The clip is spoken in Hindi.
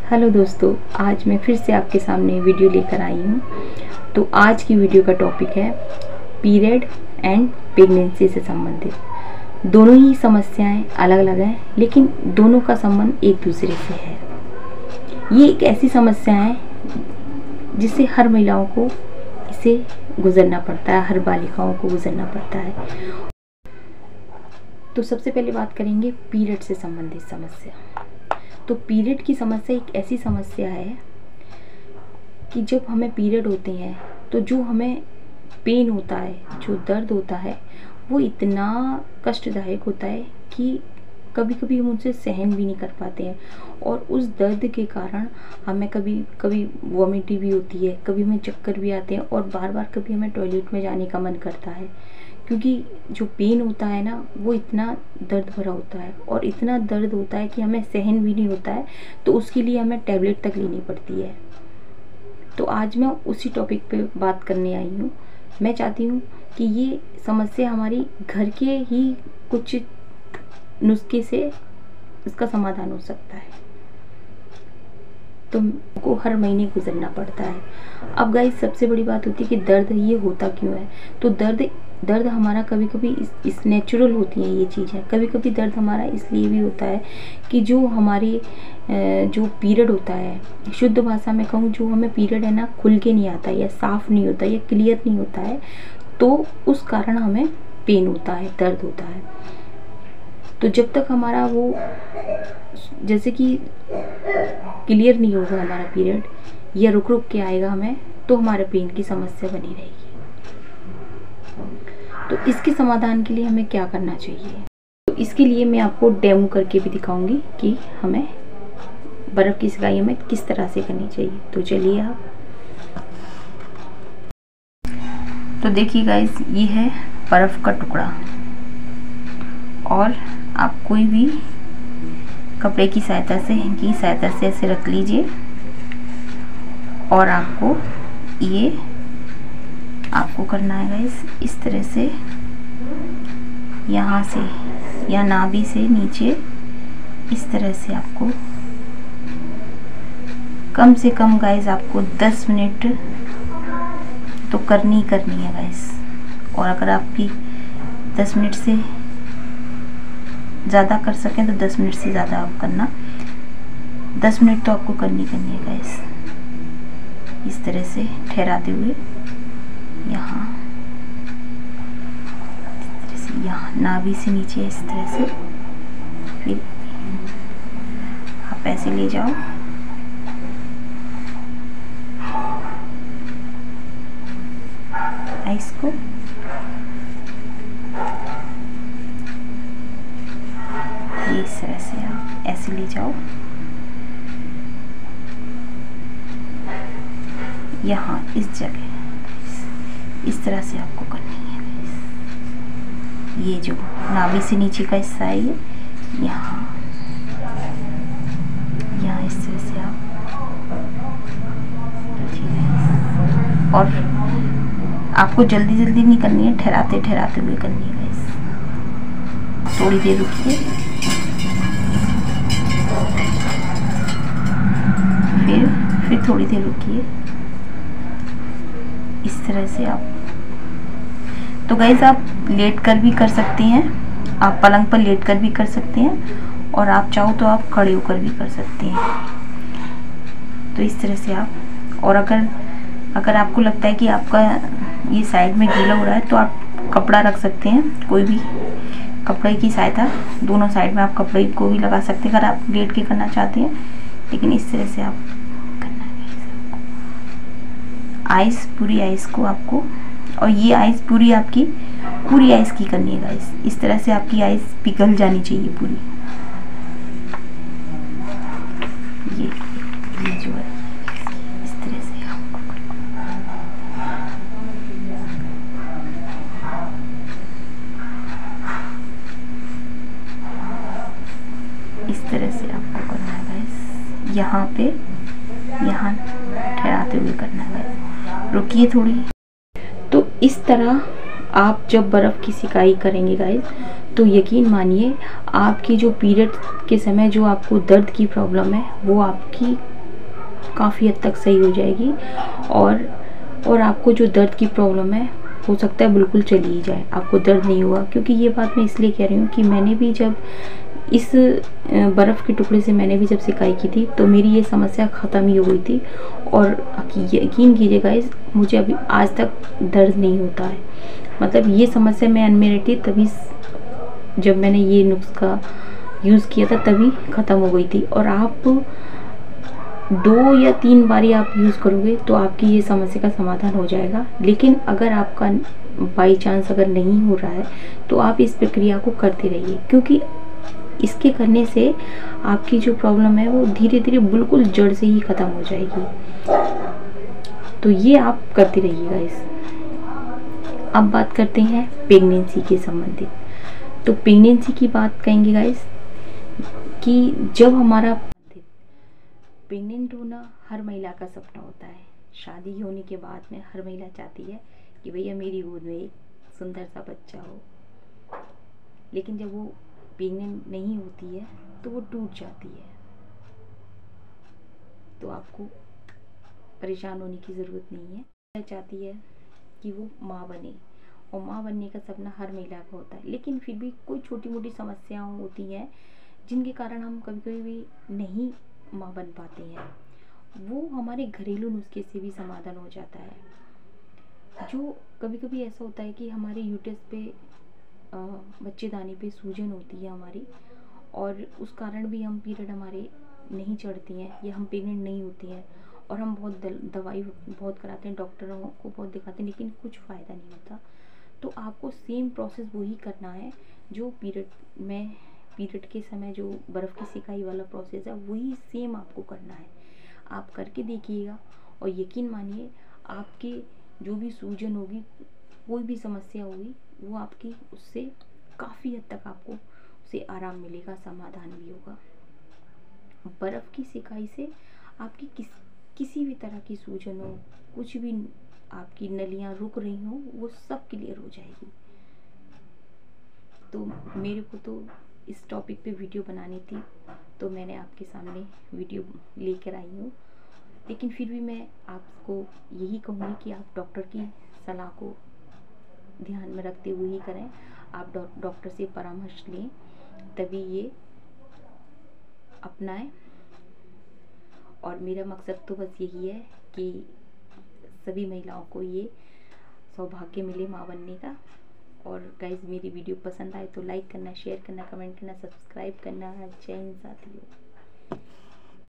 हेलो दोस्तों, आज मैं फिर से आपके सामने वीडियो लेकर आई हूँ। तो आज की वीडियो का टॉपिक है पीरियड एंड प्रेगनेंसी से संबंधित। दोनों ही समस्याएं अलग अलग हैं, लेकिन दोनों का संबंध एक दूसरे से है। ये एक ऐसी समस्या है जिससे हर महिलाओं को इसे गुजरना पड़ता है, हर बालिकाओं को गुजरना पड़ता है। तो सबसे पहले बात करेंगे पीरियड से संबंधित समस्या। तो पीरियड की समस्या एक ऐसी समस्या है कि जब हमें पीरियड होते हैं तो जो हमें पेन होता है, जो दर्द होता है, वो इतना कष्टदायक होता है कि कभी कभी हम उनसे सहन भी नहीं कर पाते हैं। और उस दर्द के कारण हमें कभी कभी वॉमिट भी होती है, कभी हमें चक्कर भी आते हैं और बार बार कभी हमें टॉयलेट में जाने का मन करता है, क्योंकि जो पेन होता है ना, वो इतना दर्द भरा होता है और इतना दर्द होता है कि हमें सहन भी नहीं होता है। तो उसके लिए हमें टैबलेट तक लेनी पड़ती है। तो आज मैं उसी टॉपिक पे बात करने आई हूँ। मैं चाहती हूँ कि ये समस्या हमारी घर के ही कुछ नुस्खे से इसका समाधान हो सकता है। तो हमको हर महीने गुजरना पड़ता है। अब गाइस, सबसे बड़ी बात होती है कि दर्द ये होता क्यों है। तो दर्द हमारा कभी कभी इस नेचुरल होती है ये चीज़ें। कभी कभी दर्द हमारा इसलिए भी होता है कि जो हमारे जो पीरियड होता है, शुद्ध भाषा में कहूँ, जो हमें पीरियड है ना, खुल के नहीं आता या साफ़ नहीं होता या क्लियर नहीं होता है, तो उस कारण हमें पेन होता है, दर्द होता है। तो जब तक हमारा वो जैसे कि क्लियर नहीं होगा हमारा पीरियड, या रुक रुक के आएगा हमें, तो हमारे पेन की समस्या बनी रहेगी। तो इसके समाधान के लिए हमें क्या करना चाहिए, तो इसके लिए मैं आपको डेमो करके भी दिखाऊंगी कि हमें बर्फ़ की सिकाई हमें किस तरह से करनी चाहिए। तो चलिए आप। तो देखिए गाइस, ये है बर्फ़ का टुकड़ा, और आप कोई भी कपड़े की सहायता से ऐसे रख लीजिए। और आपको करना है गाइस, इस तरह से यहाँ से या नाभि से नीचे, इस तरह से आपको कम से कम गाइस आपको 10 मिनट तो करनी है गाइस। और अगर आपकी 10 मिनट से ज़्यादा कर सकें तो 10 मिनट से ज़्यादा आप करना। 10 मिनट तो आपको करनी है गाइस। इस तरह से ठहराते हुए यहाँ नाभि से नीचे, इस तरह से। फिर आप ऐसे ले जाओ, आइस को। इस तरह से आप ऐसे ले जाओ, यहाँ इस जगह, इस तरह से आपको करनी है। ये जो नाभि से नीचे का हिस्सा है, ये यहाँ इस तरह से आप। और आपको जल्दी नहीं करनी है, ठहराते हुए करनी है गाइस। थोड़ी देर रुकिए, फिर थोड़ी देर रुकिए, इस तरह से आप। तो गाइस, आप लेट कर भी कर सकते हैं, आप पलंग पर लेट कर भी कर सकते हैं, और आप चाहो तो आप खड़े होकर भी कर सकते हैं। तो इस तरह से आप। और अगर आपको लगता है कि आपका ये साइड में गीला हो रहा है, तो आप कपड़ा रख सकते हैं, कोई भी कपड़े की सहायता, दोनों साइड में आप कपड़े को भी लगा सकते हैं अगर आप लेट के करना चाहते हैं। लेकिन इस तरह से आप करना है। आइस, पूरी आइस को आपको, और ये आइस पूरी आइस की करनी है गाइस। इस तरह से आपकी आइस पिघल जानी चाहिए पूरी। ये जो है, इस तरह से आपको करना है गाइस। यहाँ ठहराते हुए करना है गाइस। रुकिए थोड़ी। तो इस तरह आप जब बर्फ़ की सिकाई करेंगे गाइस, तो यकीन मानिए आपकी जो पीरियड के समय जो आपको दर्द की प्रॉब्लम है वो आपकी काफ़ी हद तक सही हो जाएगी। और आपको जो दर्द की प्रॉब्लम है हो सकता है बिल्कुल चली ही जाए, आपको दर्द नहीं हुआ। क्योंकि ये बात मैं इसलिए कह रही हूँ कि मैंने भी जब इस बर्फ़ के टुकड़े से मैंने भी जब सिकाई की थी तो मेरी ये समस्या ख़त्म ही हो गई थी। और यकीन कीजिए गाइस, मुझे अभी आज तक दर्द नहीं होता है। मतलब ये समस्या मैं में रहती तभी, जब मैंने ये नुस्खा यूज़ किया था तभी ख़त्म हो गई थी। और आप 2 या 3 बारी आप यूज़ करोगे तो आपकी ये समस्या का समाधान हो जाएगा। लेकिन अगर आपका बाई चांस अगर नहीं हो रहा है तो आप इस प्रक्रिया को करते रहिए, क्योंकि इसके करने से आपकी जो प्रॉब्लम है वो धीरे धीरे बिल्कुल जड़ से ही ख़त्म हो जाएगी। तो ये आप करते रहिएगा इस। अब बात करते हैं प्रेगनेंसी के संबंधित। तो प्रेगनेंसी की बात कहेंगे गाइस कि जब हमारा प्रेग्नेंट होना हर महिला का सपना होता है। शादी होने के बाद में हर महिला चाहती है कि भैया मेरी गोद में एक सुंदर सा बच्चा हो। लेकिन जब वो प्रेग्नेंट नहीं होती है तो वो टूट जाती है। तो आपको परेशान होने की ज़रूरत नहीं है। महिला चाहती है कि वो माँ बने, और माँ बनने का सपना हर महिला का होता है। लेकिन फिर भी कोई छोटी मोटी समस्याएं होती हैं जिनके कारण हम कभी कभी भी नहीं माँ बन पाते हैं। वो हमारे घरेलू नुस्खे से भी समाधान हो जाता है। जो कभी कभी ऐसा होता है कि हमारे यूट्रस पे बच्चेदानी पे सूजन होती है हमारी, और उस कारण भी हम पीरियड हमारे नहीं चढ़ती हैं या हम प्रेग्नेंट नहीं होती हैं। और हम बहुत दवाई बहुत कराते हैं, डॉक्टरों को बहुत दिखाते हैं, लेकिन कुछ फ़ायदा नहीं होता। तो आपको सेम प्रोसेस वही करना है जो पीरियड के समय जो बर्फ़ की सिकाई वाला प्रोसेस है, वही सेम आपको करना है। आप करके देखिएगा और यकीन मानिए आपके जो भी सूजन होगी, कोई भी समस्या होगी, वो आपकी उससे काफ़ी हद तक आपको उससे आराम मिलेगा, समाधान भी होगा। बर्फ़ की सिकाई से आपकी किसी भी तरह की सूजन हो, कुछ भी आपकी नलियाँ रुक रही हों, वो सब क्लियर हो जाएगी। तो मेरे को तो इस टॉपिक पे वीडियो बनानी थी, तो मैंने आपके सामने वीडियो लेकर आई हूँ। लेकिन फिर भी मैं आपको यही कहूँगी कि आप डॉक्टर की सलाह को ध्यान में रखते हुए ही करें। आप डॉक्टर से परामर्श लें, तभी ये अपनाएं। और मेरा मकसद तो बस यही है कि सभी महिलाओं को ये सौभाग्य मिले माँ बनने का। और गाइज, मेरी वीडियो पसंद आए तो लाइक करना, शेयर करना, कमेंट करना, सब्सक्राइब करना। जय हिंद साथियों।